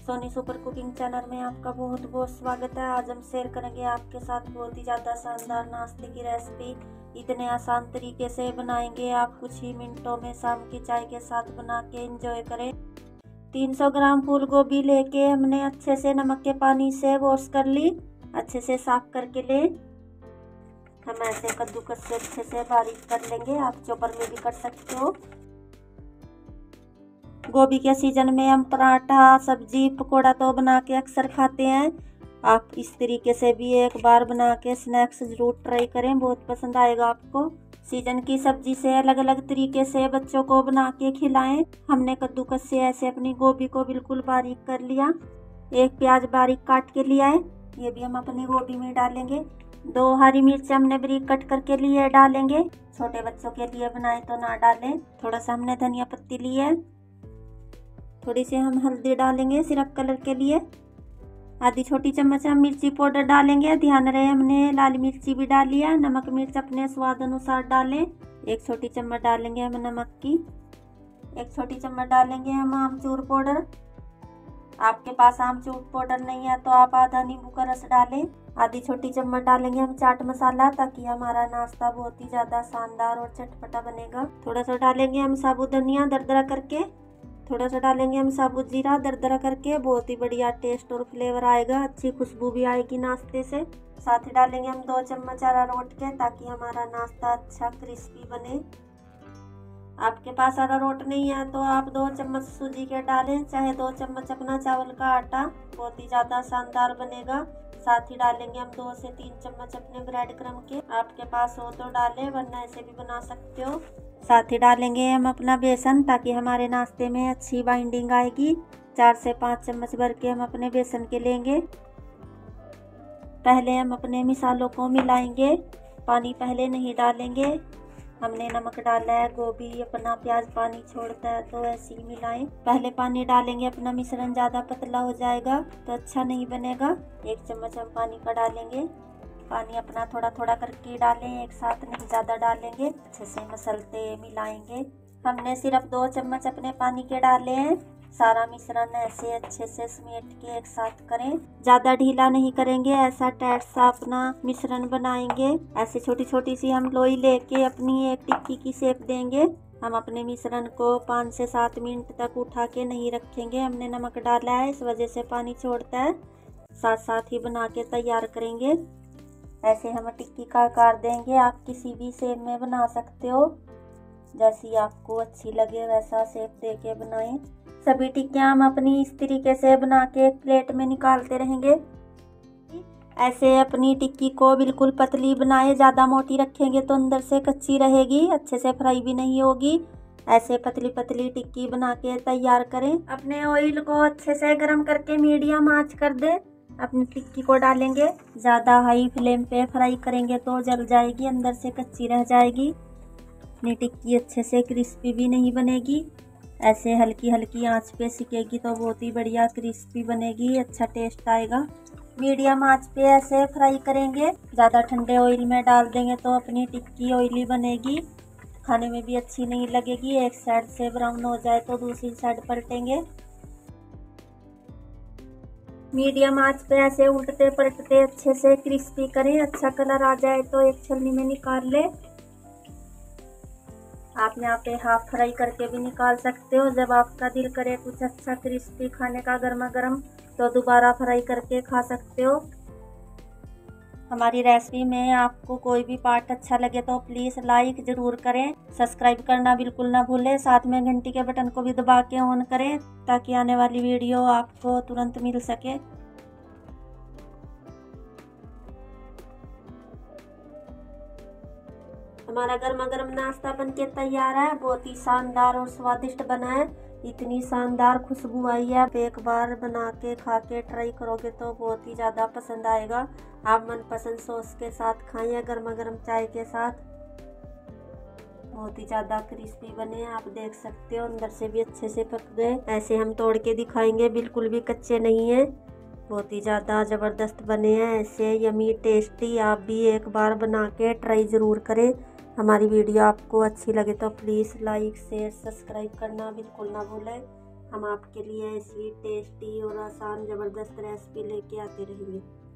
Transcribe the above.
Soni super cooking channel में आपका बहुत बहुत स्वागत है। आज हम शेयर करेंगे आपके साथ बहुत ही ज़्यादा शानदार नाश्ते की रेसिपी। इतने आसान तरीके से बनाएंगे आप, कुछ ही मिनटों में शाम की चाय के साथ बना के एंजॉय करें। 300 ग्राम फूल गोभी लेके हमने अच्छे से नमक के पानी से वॉश कर ली, अच्छे से साफ करके ले। हम ऐसे कद्दूकस से अच्छे से बारीक कर लेंगे, आप चॉपर में भी कर सकते हो। गोभी के सीजन में हम पराठा, सब्जी, पकोड़ा तो बना के अक्सर खाते हैं। आप इस तरीके से भी एक बार बना के स्नैक्स जरूर ट्राई करें, बहुत पसंद आएगा आपको। सीजन की सब्जी से अलग अलग तरीके से बच्चों को बना के खिलाएं। हमने कद्दूकस से ऐसे अपनी गोभी को बिल्कुल बारीक कर लिया। एक प्याज बारीक काट के लिया है, ये भी हम अपनी गोभी में डालेंगे। 2 हरी मिर्च हमने बारीक कट करके लिए डालेंगे। छोटे बच्चों के लिए बनाए तो ना डालें। थोड़ा सा हमने धनिया पत्ती ली है। थोड़ी सी हम हल्दी डालेंगे सिर्फ कलर के लिए। आधी छोटी चम्मच हम मिर्ची पाउडर डालेंगे। ध्यान रहे हमने लाल मिर्ची भी डाली है। नमक मिर्च अपने स्वाद अनुसार डालें। 1 छोटी चम्मच डालेंगे हम नमक की। 1 छोटी चम्मच डालेंगे हम आमचूर पाउडर। आपके पास आमचूर पाउडर नहीं है तो आप आधा नींबू का रस डालें। आधी छोटी चम्मच डालेंगे हम चाट मसाला, ताकि हमारा नाश्ता बहुत ही ज़्यादा शानदार और चटपटा बनेगा। थोड़ा सा डालेंगे हम साबुत धनिया दरदरा करके। थोड़ा सा डालेंगे हम साबुत जीरा दरदरा करके। बहुत ही बढ़िया टेस्ट और फ्लेवर आएगा, अच्छी खुशबू भी आएगी नाश्ते से। साथ ही डालेंगे हम 2 चम्मच अरारोट के, ताकि हमारा नाश्ता अच्छा क्रिस्पी बने। आपके पास अरारोट नहीं है तो आप 2 चम्मच सूजी के डालें, चाहे 2 चम्मच अपना चावल का आटा, बहुत ही ज़्यादा शानदार बनेगा। साथ ही डालेंगे हम 2 से 3 चम्मच अपने ब्रेड क्रम के। आपके पास हो तो डालें, वरना ऐसे भी बना सकते हो। साथ ही डालेंगे हम अपना बेसन, ताकि हमारे नाश्ते में अच्छी बाइंडिंग आएगी। 4 से 5 चम्मच भर के हम अपने बेसन के लेंगे। पहले हम अपने मिसालों को मिलाएंगे, पानी पहले नहीं डालेंगे। हमने नमक डाला है, गोभी अपना प्याज पानी छोड़ता है, तो ऐसे ही मिलाएं। पहले पानी डालेंगे, अपना मिश्रण ज़्यादा पतला हो जाएगा तो अच्छा नहीं बनेगा। 1 चम्मच हम पानी का डालेंगे। पानी अपना थोड़ा थोड़ा करके डालें, एक साथ नहीं ज़्यादा डालेंगे। अच्छे से मसलते मिलाएंगे। हमने सिर्फ 2 चम्मच अपने पानी के डाले हैं। सारा मिश्रण ऐसे अच्छे से समेट के एक साथ करें, ज़्यादा ढीला नहीं करेंगे, ऐसा टाइट सा अपना मिश्रण बनाएंगे। ऐसे छोटी छोटी सी हम लोई लेके अपनी एक टिक्की की शेप देंगे। हम अपने मिश्रण को 5 से 7 मिनट तक उठा के नहीं रखेंगे, हमने नमक डाला है इस वजह से पानी छोड़ता है। साथ साथ ही बना के तैयार करेंगे। ऐसे हम टिक्की का आकार देंगे, आप किसी भी शेप में बना सकते हो, जैसी आपको अच्छी लगे वैसा शेप दे के बनाएं। सभी टिक्कियाँ हम अपनी इस तरीके से बना के एक प्लेट में निकालते रहेंगे। ऐसे अपनी टिक्की को बिल्कुल पतली बनाए, ज़्यादा मोटी रखेंगे तो अंदर से कच्ची रहेगी, अच्छे से फ्राई भी नहीं होगी। ऐसे पतली पतली टिक्की बना के तैयार करें। अपने ऑयल को अच्छे से गर्म करके मीडियम आंच कर दें। अपनी टिक्की को डालेंगे, ज़्यादा हाई फ्लेम पे फ्राई करेंगे तो जल जाएगी, अंदर से कच्ची रह जाएगी। अपनी टिक्की अच्छे से क्रिस्पी भी नहीं बनेगी। ऐसे हल्की हल्की आंच पे सिकेगी तो बहुत ही बढ़िया क्रिस्पी बनेगी, अच्छा टेस्ट आएगा। मीडियम आंच पे ऐसे फ्राई करेंगे। ज़्यादा ठंडे ऑयल में डाल देंगे तो अपनी टिक्की ऑयली बनेगी, खाने में भी अच्छी नहीं लगेगी। एक साइड से ब्राउन हो जाए तो दूसरी साइड पलटेंगे। मीडियम आंच पे ऐसे उल्टते पलटते अच्छे से क्रिस्पी करें। अच्छा कलर आ जाए तो एक छलनी में निकाल ले। आप यहाँ पे हाफ फ्राई करके भी निकाल सकते हो। जब आपका दिल करे कुछ अच्छा क्रिस्पी खाने का गर्मा गर्म, तो दोबारा फ्राई करके खा सकते हो। हमारी रेसिपी में आपको कोई भी पार्ट अच्छा लगे तो प्लीज़ लाइक ज़रूर करें, सब्सक्राइब करना बिल्कुल ना भूलें। साथ में घंटी के बटन को भी दबा के ऑन करें, ताकि आने वाली वीडियो आपको तुरंत मिल सके। हमारा गर्मा गर्म नाश्ता बनके तैयार है, बहुत ही शानदार और स्वादिष्ट बना है। इतनी शानदार खुशबू आई है, आप एक बार बना के खा के ट्राई करोगे तो बहुत ही ज़्यादा पसंद आएगा। आप मनपसंद सॉस के साथ खाएं या गर्मा गर्म चाय के साथ। बहुत ही ज़्यादा क्रिस्पी बने, आप देख सकते हो, अंदर से भी अच्छे से पक गए। ऐसे हम तोड़ के दिखाएंगे, बिल्कुल भी कच्चे नहीं है, बहुत ही ज़्यादा ज़बरदस्त बने हैं। ऐसे यमी टेस्टी, आप भी एक बार बना के ट्राई ज़रूर करें। हमारी वीडियो आपको अच्छी लगे तो प्लीज़ लाइक शेयर सब्सक्राइब करना बिल्कुल ना भूलें। हम आपके लिए ऐसी टेस्टी और आसान ज़बरदस्त रेसिपी लेके आते रहेंगे।